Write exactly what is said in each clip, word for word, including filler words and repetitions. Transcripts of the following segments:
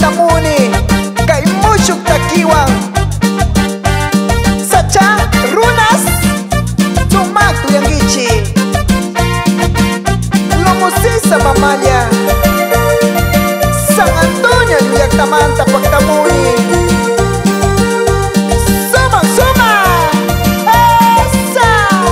Pactamuni, Kaimushuk Takiwan, Sacha Runas, Tumak Tuyangichi, Lomusisa Mamaya, San Antonio Yuyaktamanta Pactamuni. Suma, suma, esa.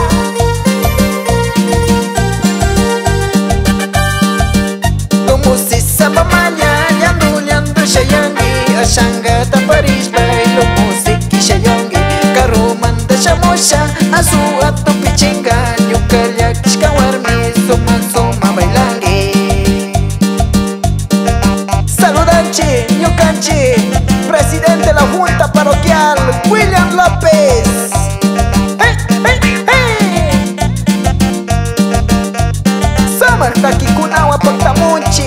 Lomusisa Mamaya, Yandu Yandu Shayangi, Ashanga Taparispa, Lomusiki Shayangi, Karumanda Shamosha, Azu Atu Pichinga, Nyukalya Kishkawarmi, Suma Suma Bailangi. Saludanchi, Ñucanchi, presidente de la Junta Parroquial, William López. ¡Hey, hey, hey! Somos Taquicunagua Pactamunchi,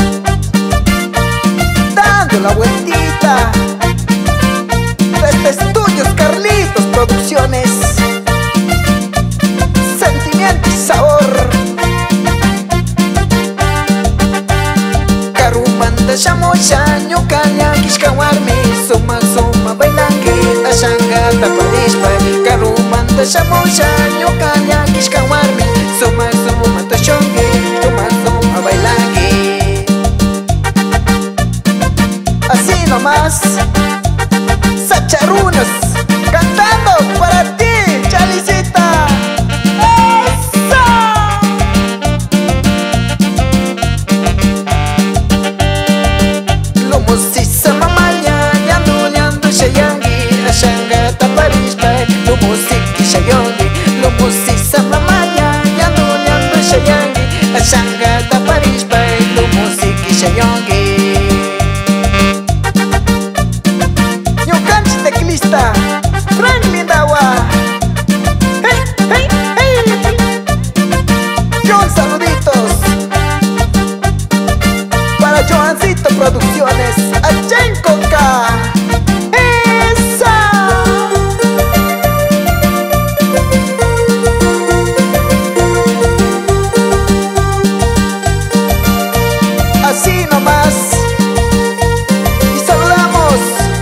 dando la vueltita. Desde Estudios Carlitos Producciones, sentimiento y sabor. Karumanda Shamosha, Ñukalya Kishkawarmi, Suma Suma Bailangi, Ashanga Taparishpa. Karumanda Shamosha, Ñukalya Kishkawarmi, Suma Suma Toshongi, Suma Suma Bailangi. Así nomás, Sacharunas, cantando para ti, Chalicita. ¡Eso! Lomusisa Mamaya, Yandu Yandu Shayangi, Ashanga Taparishpa, Lomusiki Shayangi, Lomusisa Mamaya, Yandu Yandu Shayangi, Ashanga Taparishpa, Lomusiki Shayangi. Ñucanchi teclista, Franklin Dawa. Hey, hey, hey. John, saluditos para Joancito Producciones, allá en Coca. ¡Esa! Así nomás. Y saludamos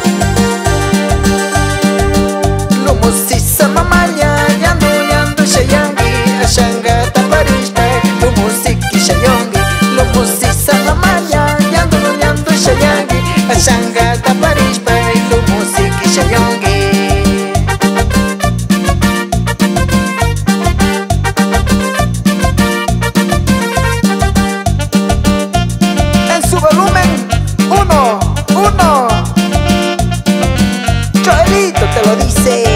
Lomusisa Mamaya, Yandu Yandu Shayangi, Ashanga Taparishpa, Lomusiki Shayangi, Lomusisa Mamaya, Yandu Yandu Shayangi, Ashanga Taparishpa, Lomusiki Shayangi. En su volumen uno, uno, Joelito te lo dice.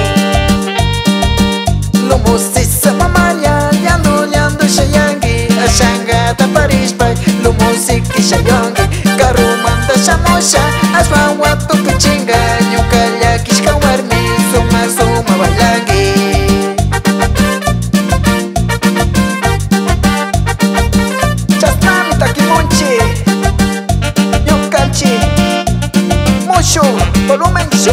Lomusisa Mamaya, Yandu Yandu Shayangi, Ashanga Taparishpa, Lomusiki Shayangi, Karumanda Shamosha, Aswawatu Pichinga, Ñukalya Kishkawarmi, Suma Suma Bailangi. Chasnami Taquimunchi, Ñucanchi, Mushu, volumen shu.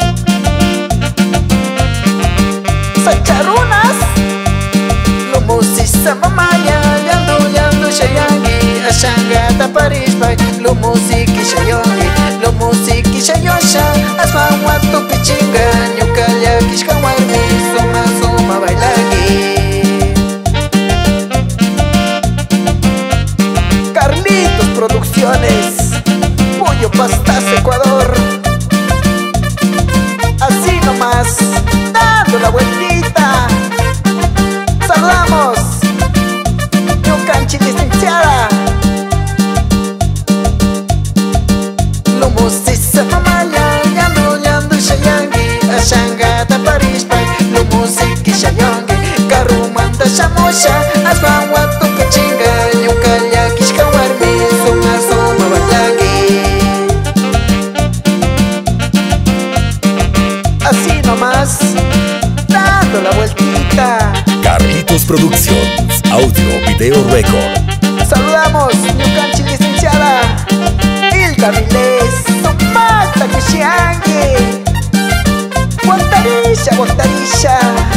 Sacharunas, Lomusisa Mamaya, Yandu Yandu Shayangi, Ashanga Taparishpa, Lomusiki Shayangi, Lomusiki Shayosha, Aswawatu Pichinga, Ñukalya Kishkawarmi, Suma Suma Bailangi. Carlitos Producciones, Pollo Pastas Ecuador. Así nomás, dando la vueltita. Saludamos Ñucanchi licenciada. Lomusisa Mamaya, Yandu Yandu Shayangi, Ashanga Taparishpa, Lomusiki Shayangi, Karumanda Shamosha, Aswawatu Pichinga, Ñukalya Kishkawarmi, Suma Suma Bailangi. Así nomás, dando la vueltita. Carlitos Productions, Audio Video Record. Saludamos Ñucanchi licenciada, Ilka Vilés, Sumata Kushiangi, Guantarisha, Guantarisha.